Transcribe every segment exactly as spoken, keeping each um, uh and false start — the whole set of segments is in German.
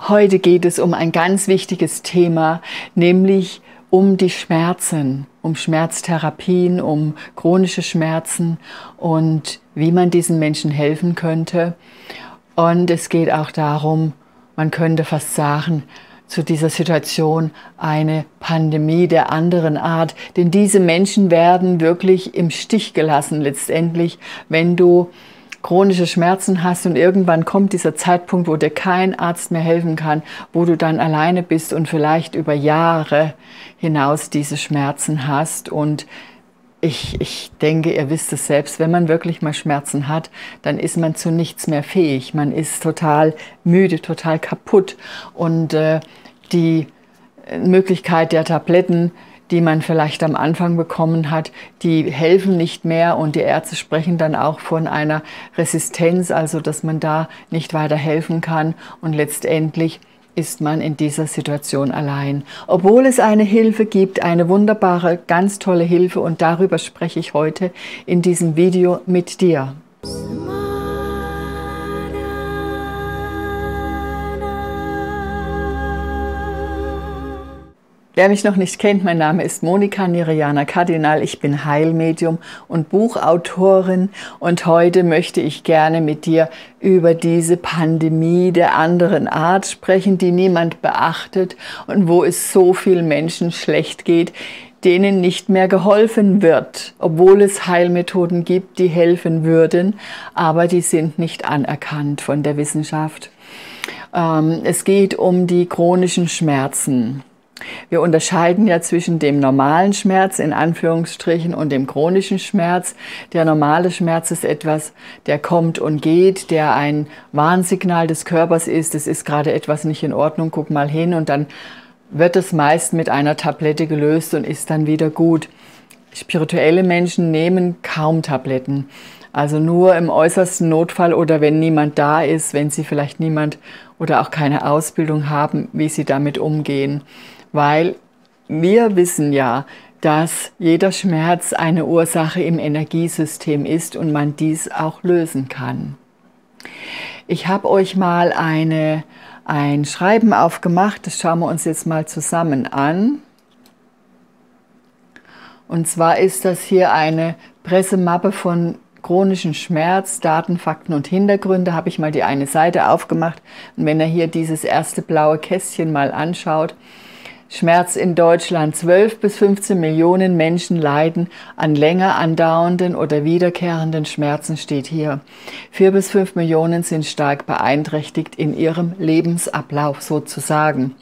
Heute geht es um ein ganz wichtiges Thema, nämlich um die Schmerzen, um Schmerztherapien, um chronische Schmerzen und wie man diesen Menschen helfen könnte. Und es geht auch darum, man könnte fast sagen, zu dieser Situation eine Pandemie der anderen Art. Denn diese Menschen werden wirklich im Stich gelassen letztendlich, wenn du chronische Schmerzen hast und irgendwann kommt dieser Zeitpunkt, wo dir kein Arzt mehr helfen kann, wo du dann alleine bist und vielleicht über Jahre hinaus diese Schmerzen hast. Und ich, ich denke, ihr wisst es selbst, wenn man wirklich mal Schmerzen hat, dann ist man zu nichts mehr fähig. Man ist total müde, total kaputt. Und äh, die Möglichkeit der Tabletten, die man vielleicht am Anfang bekommen hat, die helfen nicht mehr und die Ärzte sprechen dann auch von einer Resistenz, also dass man da nicht weiter helfen kann und letztendlich ist man in dieser Situation allein. Obwohl es eine Hilfe gibt, eine wunderbare, ganz tolle Hilfe und darüber spreche ich heute in diesem Video mit dir. Wer mich noch nicht kennt, mein Name ist Monika Nirayana Kardinal, ich bin Heilmedium und Buchautorin und heute möchte ich gerne mit dir über diese Pandemie der anderen Art sprechen, die niemand beachtet und wo es so vielen Menschen schlecht geht, denen nicht mehr geholfen wird, obwohl es Heilmethoden gibt, die helfen würden, aber die sind nicht anerkannt von der Wissenschaft. Ähm, es geht um die chronischen Schmerzen. Wir unterscheiden ja zwischen dem normalen Schmerz in Anführungsstrichen und dem chronischen Schmerz. Der normale Schmerz ist etwas, der kommt und geht, der ein Warnsignal des Körpers ist. Es ist gerade etwas nicht in Ordnung, guck mal hin und dann wird es meist mit einer Tablette gelöst und ist dann wieder gut. Spirituelle Menschen nehmen kaum Tabletten. Also nur im äußersten Notfall oder wenn niemand da ist, wenn sie vielleicht niemand oder auch keine Ausbildung haben, wie sie damit umgehen. Weil wir wissen ja, dass jeder Schmerz eine Ursache im Energiesystem ist und man dies auch lösen kann. Ich habe euch mal eine, ein Schreiben aufgemacht, das schauen wir uns jetzt mal zusammen an. Und zwar ist das hier eine Pressemappe von chronischen Schmerz, Daten, Fakten und Hintergründe. Habe ich mal die eine Seite aufgemacht. Und wenn ihr hier dieses erste blaue Kästchen mal anschaut, Schmerz in Deutschland. zwölf bis fünfzehn Millionen Menschen leiden an länger andauernden oder wiederkehrenden Schmerzen, steht hier. vier bis fünf Millionen sind stark beeinträchtigt in ihrem Lebensablauf sozusagen.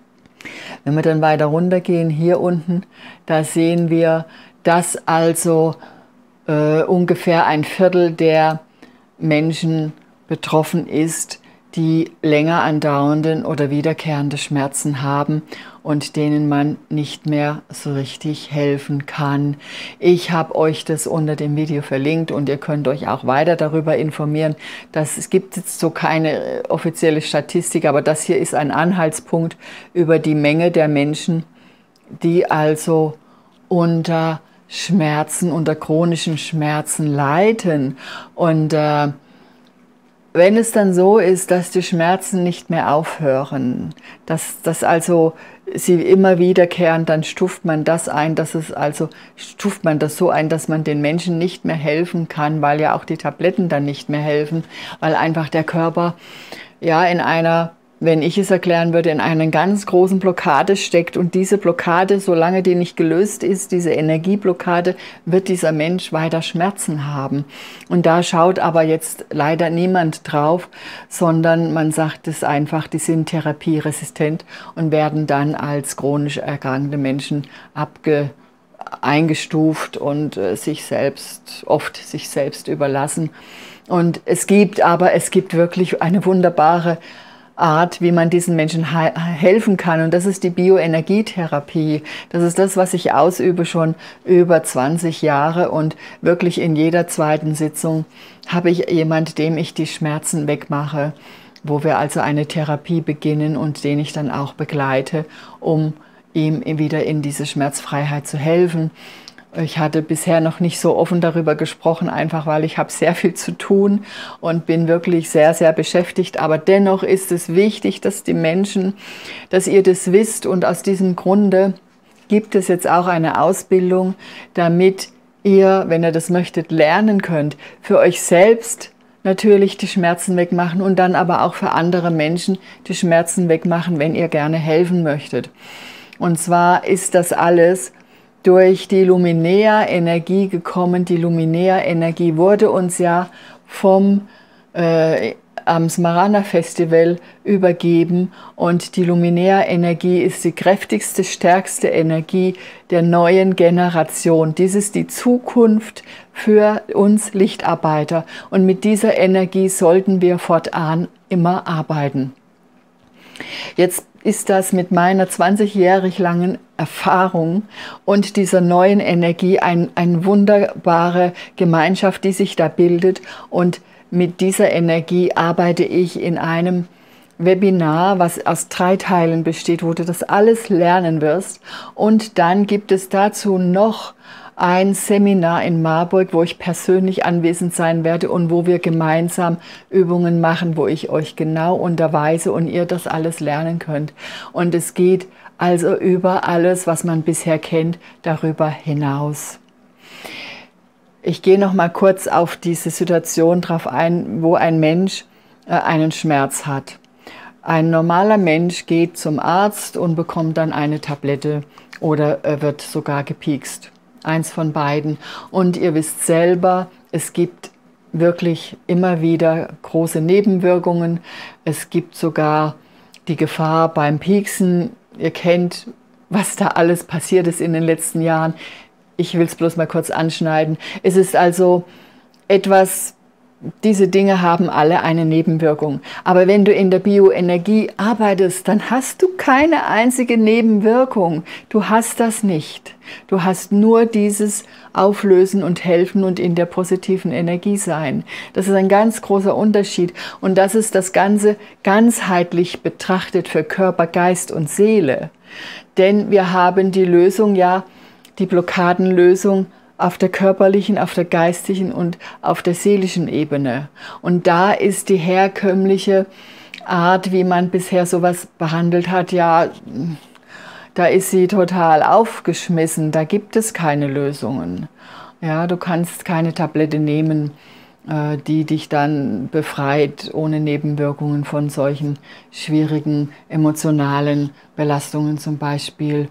Wenn wir dann weiter runtergehen, hier unten, da sehen wir, dass also äh, ungefähr ein Viertel der Menschen betroffen ist, die länger andauernden oder wiederkehrende Schmerzen haben und denen man nicht mehr so richtig helfen kann. Ich habe euch das unter dem Video verlinkt und ihr könnt euch auch weiter darüber informieren. Dass, es gibt jetzt so keine offizielle Statistik, aber das hier ist ein Anhaltspunkt über die Menge der Menschen, die also unter Schmerzen, unter chronischen Schmerzen leiden. Und äh, wenn es dann so ist, dass die Schmerzen nicht mehr aufhören, dass, dass also sie immer wiederkehren, dann stuft man das ein, dass es also stuft man das so ein, dass man den Menschen nicht mehr helfen kann, weil ja auch die Tabletten dann nicht mehr helfen, weil einfach der Körper ja in einer, wenn ich es erklären würde, in einer ganz großen Blockade steckt und diese Blockade, solange die nicht gelöst ist, diese Energieblockade, wird dieser Mensch weiter Schmerzen haben. Und da schaut aber jetzt leider niemand drauf, sondern man sagt es einfach, die sind therapieresistent und werden dann als chronisch erkrankte Menschen abge, eingestuft und äh, sich selbst, oft sich selbst überlassen. Und es gibt aber, es gibt wirklich eine wunderbare Art, wie man diesen Menschen helfen kann. Und das ist die Bioenergietherapie. Das ist das, was ich ausübe schon über zwanzig Jahre. Und wirklich in jeder zweiten Sitzung habe ich jemand, dem ich die Schmerzen wegmache, wo wir also eine Therapie beginnen und den ich dann auch begleite, um ihm wieder in diese Schmerzfreiheit zu helfen. Ich hatte bisher noch nicht so offen darüber gesprochen, einfach weil ich habe sehr viel zu tun und bin wirklich sehr, sehr beschäftigt. Aber dennoch ist es wichtig, dass die Menschen, dass ihr das wisst. Und aus diesem Grunde gibt es jetzt auch eine Ausbildung, damit ihr, wenn ihr das möchtet, lernen könnt, für euch selbst natürlich die Schmerzen wegmachen und dann aber auch für andere Menschen die Schmerzen wegmachen, wenn ihr gerne helfen möchtet. Und zwar ist das alles durch die Luminea-Energie gekommen. Die Luminea-Energie wurde uns ja vom äh, am Smarana-Festival übergeben und die Luminea-Energie ist die kräftigste, stärkste Energie der neuen Generation. Dies ist die Zukunft für uns Lichtarbeiter und mit dieser Energie sollten wir fortan immer arbeiten. Jetzt ist das mit meiner zwanzigjährig langen Erfahrung und dieser neuen Energie ein, eine wunderbare Gemeinschaft, die sich da bildet. Und mit dieser Energie arbeite ich in einem Webinar, was aus drei Teilen besteht, wo du das alles lernen wirst. Und dann gibt es dazu noch ein Seminar in Marburg, wo ich persönlich anwesend sein werde und wo wir gemeinsam Übungen machen, wo ich euch genau unterweise und ihr das alles lernen könnt. Und es geht also über alles, was man bisher kennt, darüber hinaus. Ich gehe noch mal kurz auf diese Situation drauf ein, wo ein Mensch äh, einen Schmerz hat. Ein normaler Mensch geht zum Arzt und bekommt dann eine Tablette oder äh, wird sogar gepiekst. Eins von beiden. Und ihr wisst selber, es gibt wirklich immer wieder große Nebenwirkungen. Es gibt sogar die Gefahr beim Pieksen. Ihr kennt, was da alles passiert ist in den letzten Jahren. Ich will es bloß mal kurz anschneiden. Es ist also etwas, diese Dinge haben alle eine Nebenwirkung. Aber wenn du in der Bioenergie arbeitest, dann hast du keine einzige Nebenwirkung. Du hast das nicht. Du hast nur dieses Auflösen und Helfen und in der positiven Energie sein. Das ist ein ganz großer Unterschied. Und das ist das Ganze ganzheitlich betrachtet für Körper, Geist und Seele. Denn wir haben die Lösung ja, die Blockadenlösung auf der körperlichen, auf der geistigen und auf der seelischen Ebene. Und da ist die herkömmliche Art, wie man bisher sowas behandelt hat, ja, da ist sie total aufgeschmissen. Da gibt es keine Lösungen. Ja, du kannst keine Tablette nehmen, äh, die dich dann befreit, ohne Nebenwirkungen von solchen schwierigen emotionalen Belastungen zum Beispiel.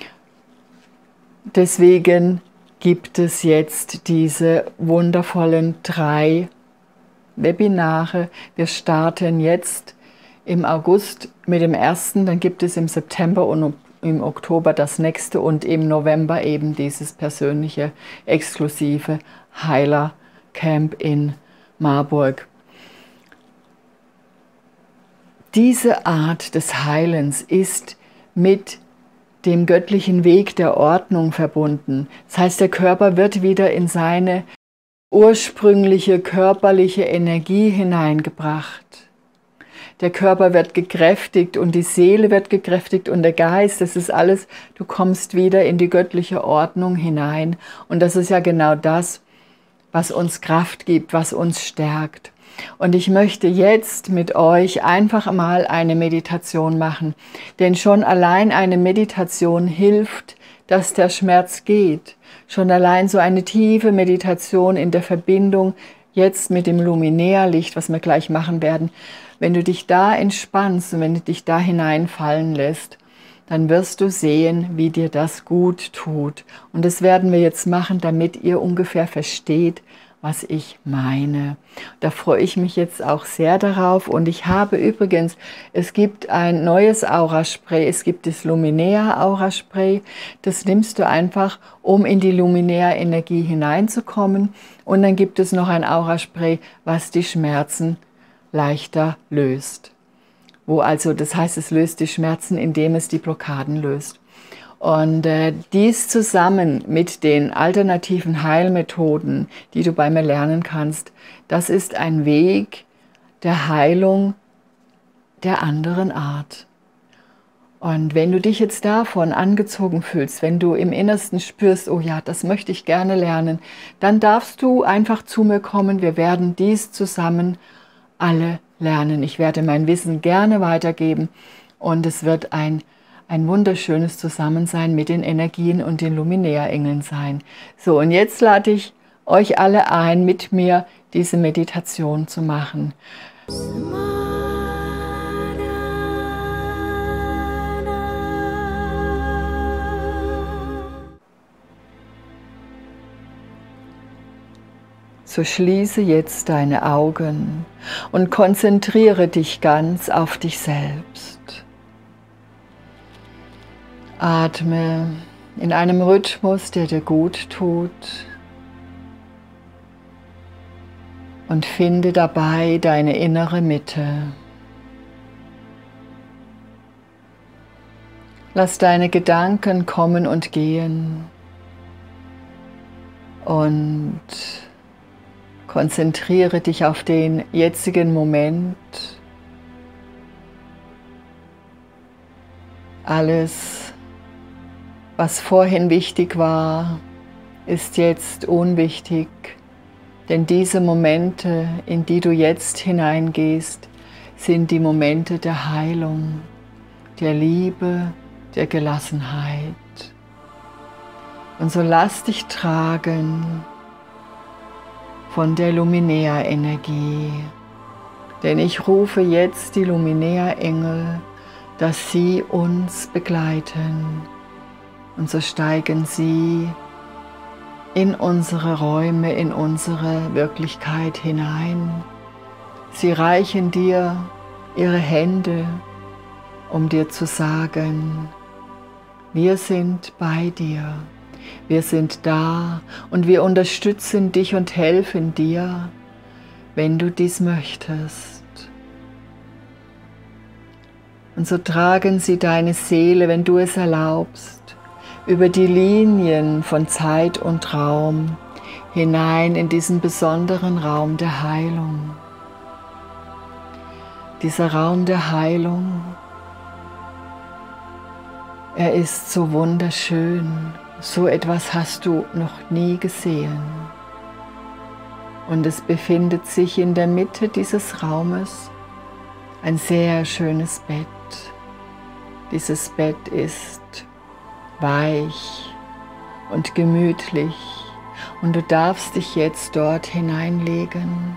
Deswegen gibt es jetzt diese wundervollen drei Webinare. Wir starten jetzt im August mit dem ersten, dann gibt es im September und im Oktober das nächste und im November eben dieses persönliche, exklusive Heiler-Camp in Marburg. Diese Art des Heilens ist mit dem göttlichen Weg der Ordnung verbunden. Das heißt, der Körper wird wieder in seine ursprüngliche körperliche Energie hineingebracht. Der Körper wird gekräftigt und die Seele wird gekräftigt und der Geist, das ist alles, du kommst wieder in die göttliche Ordnung hinein. Und das ist ja genau das, was uns Kraft gibt, was uns stärkt. Und ich möchte jetzt mit euch einfach mal eine Meditation machen, denn schon allein eine Meditation hilft, dass der Schmerz geht. Schon allein so eine tiefe Meditation in der Verbindung jetzt mit dem Luminea-Licht, was wir gleich machen werden, wenn du dich da entspannst und wenn du dich da hineinfallen lässt, dann wirst du sehen, wie dir das gut tut. Und das werden wir jetzt machen, damit ihr ungefähr versteht, was ich meine. Da freue ich mich jetzt auch sehr darauf. Und ich habe übrigens, es gibt ein neues Auraspray, es gibt das Luminea Auraspray. Das nimmst du einfach, um in die Luminea-Energie hineinzukommen. Und dann gibt es noch ein Auraspray, was die Schmerzen leichter löst. Wo also, das heißt, es löst die Schmerzen, indem es die Blockaden löst. Und äh, dies zusammen mit den alternativen Heilmethoden, die du bei mir lernen kannst, das ist ein Weg der Heilung der anderen Art. Und wenn du dich jetzt davon angezogen fühlst, wenn du im Innersten spürst, oh ja, das möchte ich gerne lernen, dann darfst du einfach zu mir kommen. Wir werden dies zusammen alle lernen. Ich werde mein Wissen gerne weitergeben und es wird ein, ein wunderschönes Zusammensein mit den Energien und den Luminärengeln sein. So, und jetzt lade ich euch alle ein, mit mir diese Meditation zu machen. So schließe jetzt deine Augen und konzentriere dich ganz auf dich selbst. Atme in einem Rhythmus, der dir gut tut, und finde dabei deine innere Mitte. Lass deine Gedanken kommen und gehen und konzentriere dich auf den jetzigen Moment. Alles, was vorhin wichtig war, ist jetzt unwichtig, denn diese Momente, in die du jetzt hineingehst, sind die Momente der Heilung, der Liebe, der Gelassenheit. Und so lass dich tragen von der Luminärenergie, denn ich rufe jetzt die Luminärengel, dass sie uns begleiten, und so steigen sie in unsere Räume, in unsere Wirklichkeit hinein. Sie reichen dir ihre Hände, um dir zu sagen, wir sind bei dir. Wir sind da und wir unterstützen dich und helfen dir, wenn du dies möchtest. Und so tragen sie deine Seele, wenn du es erlaubst, über die Linien von Zeit und Raum hinein in diesen besonderen Raum der Heilung. Dieser Raum der Heilung, er ist so wunderschön. So etwas hast du noch nie gesehen. Und es befindet sich in der Mitte dieses Raumes ein sehr schönes Bett. Dieses Bett ist weich und gemütlich und du darfst dich jetzt dort hineinlegen.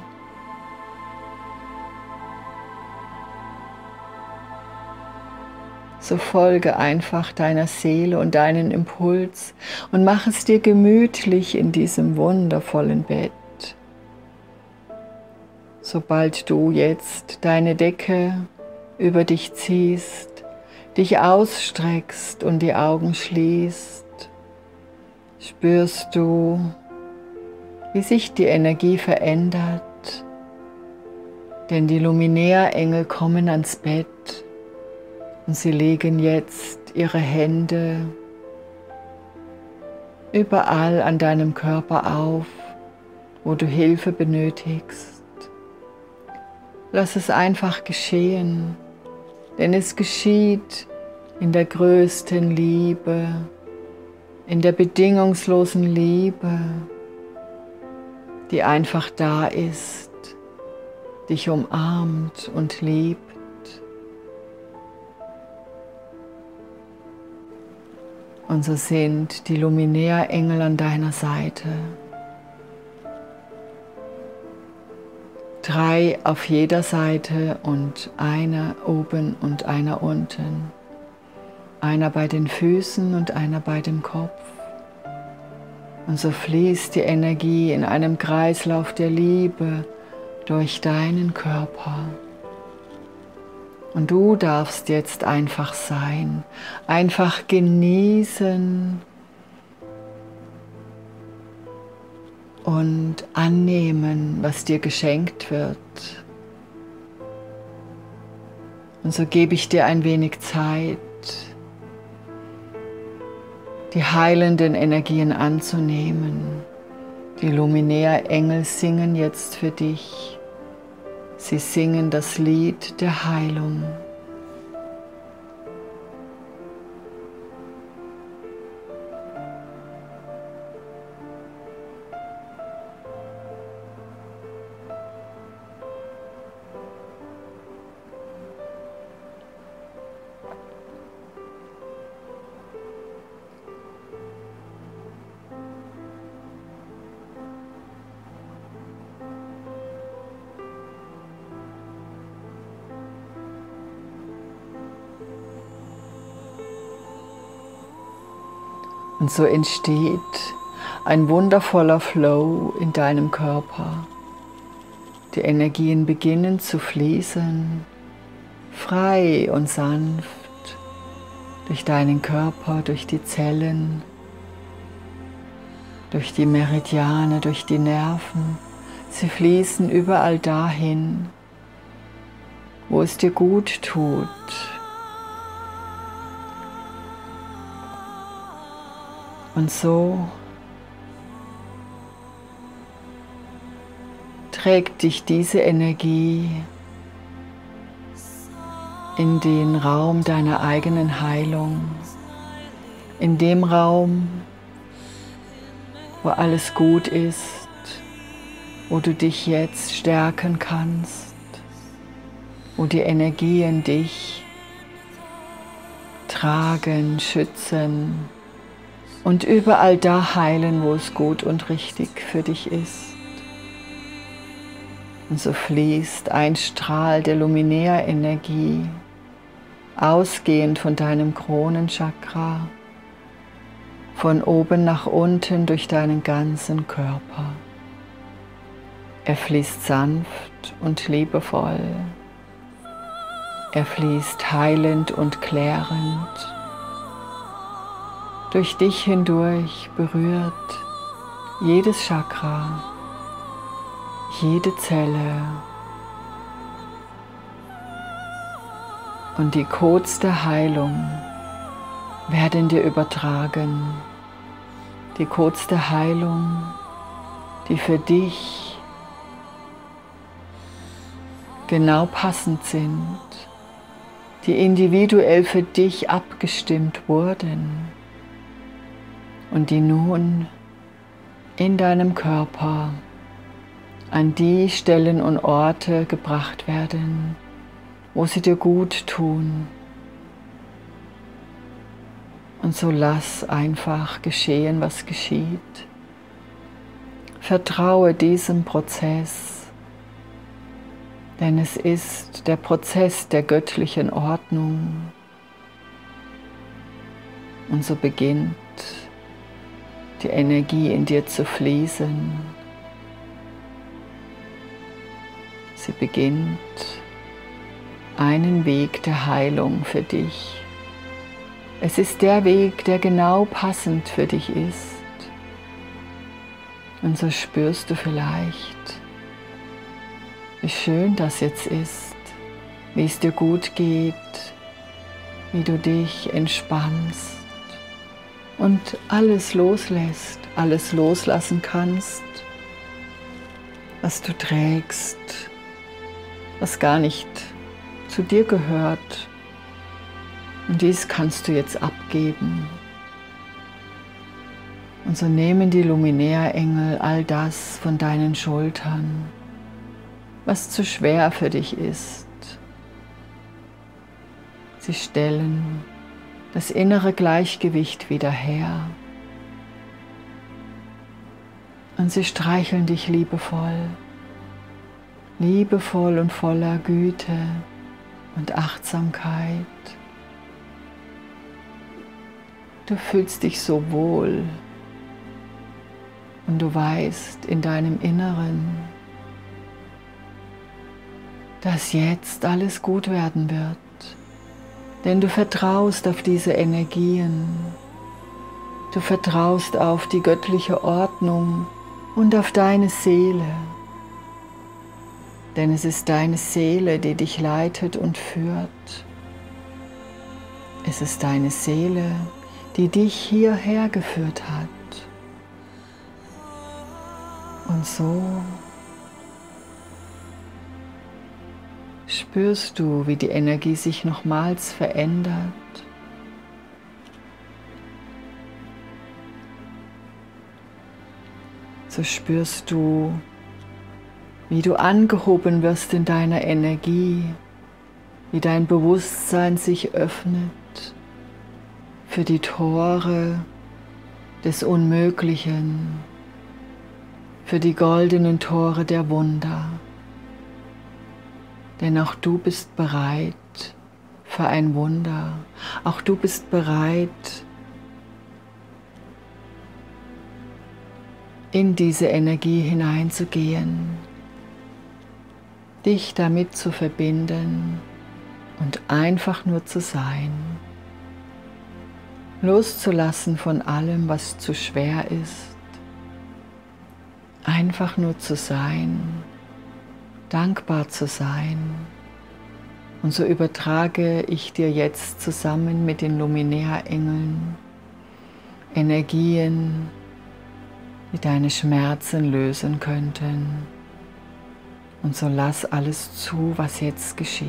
So folge einfach deiner Seele und deinen Impuls und mach es dir gemütlich in diesem wundervollen Bett. Sobald du jetzt deine Decke über dich ziehst, dich ausstreckst und die Augen schließt, spürst du, wie sich die Energie verändert, denn die Luminärengel kommen ans Bett. Und sie legen jetzt ihre Hände überall an deinem Körper auf, wo du Hilfe benötigst. Lass es einfach geschehen, denn es geschieht in der größten Liebe, in der bedingungslosen Liebe, die einfach da ist, dich umarmt und liebt. Und so sind die Luminärengel an deiner Seite. Drei auf jeder Seite und einer oben und einer unten. Einer bei den Füßen und einer bei dem Kopf. Und so fließt die Energie in einem Kreislauf der Liebe durch deinen Körper. Und du darfst jetzt einfach sein, einfach genießen und annehmen, was dir geschenkt wird. Und so gebe ich dir ein wenig Zeit, die heilenden Energien anzunehmen. Die Luminärengel singen jetzt für dich. Sie singen das Lied der Heilung. Und so entsteht ein wundervoller Flow in deinem Körper. Die Energien beginnen zu fließen, frei und sanft durch deinen Körper, durch die Zellen, durch die Meridiane, durch die Nerven. Sie fließen überall dahin, wo es dir gut tut. Und so trägt dich diese Energie in den Raum deiner eigenen Heilung, in dem Raum, wo alles gut ist, wo du dich jetzt stärken kannst, wo die Energien dich tragen, schützen und überall da heilen, wo es gut und richtig für dich ist. Und so fließt ein Strahl der Luminärenergie, ausgehend von deinem Kronenchakra, von oben nach unten durch deinen ganzen Körper. Er fließt sanft und liebevoll. Er fließt heilend und klärend. Durch dich hindurch berührt jedes Chakra, jede Zelle. Und die Codes der Heilung werden dir übertragen. Die Codes der Heilung, die für dich genau passend sind, die individuell für dich abgestimmt wurden und die nun in deinem Körper an die Stellen und Orte gebracht werden, wo sie dir gut tun. Und so lass einfach geschehen, was geschieht. Vertraue diesem Prozess, denn es ist der Prozess der göttlichen Ordnung. Und so beginnt die Energie in dir zu fließen. Sie beginnt einen Weg der Heilung für dich. Es ist der Weg, der genau passend für dich ist. Und so spürst du vielleicht, wie schön das jetzt ist, wie es dir gut geht, wie du dich entspannst und alles loslässt, alles loslassen kannst, was du trägst, was gar nicht zu dir gehört. Und dies kannst du jetzt abgeben. Und so nehmen die Luminärengel all das von deinen Schultern, was zu schwer für dich ist. Sie stellen das innere Gleichgewicht wieder her. Und sie streicheln dich liebevoll, liebevoll und voller Güte und Achtsamkeit. Du fühlst dich so wohl und du weißt in deinem Inneren, dass jetzt alles gut werden wird, denn du vertraust auf diese Energien, du vertraust auf die göttliche Ordnung und auf deine Seele, denn es ist deine Seele, die dich leitet und führt. Es ist deine Seele, die dich hierher geführt hat. Und so spürst du, wie die Energie sich nochmals verändert. So spürst du, wie du angehoben wirst in deiner Energie, wie dein Bewusstsein sich öffnet für die Tore des Unmöglichen, für die goldenen Tore der Wunder. Denn auch du bist bereit für ein Wunder. Auch du bist bereit in diese Energie hineinzugehen, dich damit zu verbinden und einfach nur zu sein, loszulassen von allem, was zu schwer ist, einfach nur zu sein, dankbar zu sein. Und so übertrage ich dir jetzt zusammen mit den Luminärengeln Energien, die deine Schmerzen lösen könnten. Und so lass alles zu, was jetzt geschieht.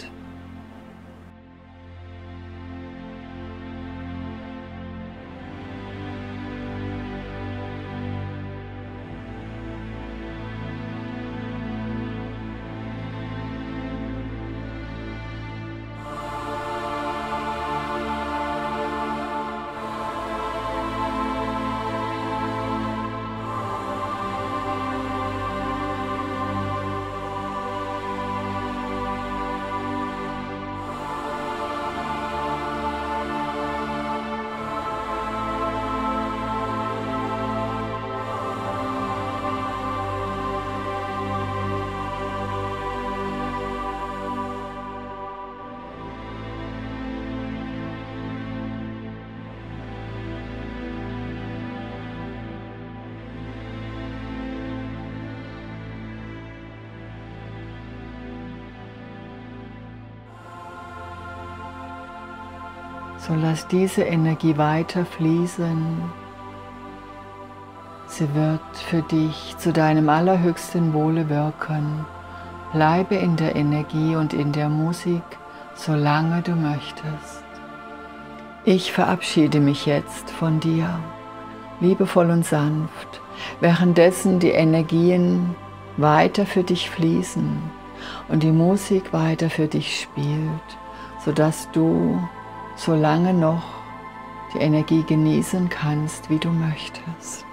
So lass diese Energie weiter fließen. Sie wird für dich zu deinem allerhöchsten Wohle wirken. Bleibe in der Energie und in der Musik, solange du möchtest. Ich verabschiede mich jetzt von dir, liebevoll und sanft, währenddessen die Energien weiter für dich fließen und die Musik weiter für dich spielt, sodass du so lange noch die Energie genießen kannst, wie du möchtest.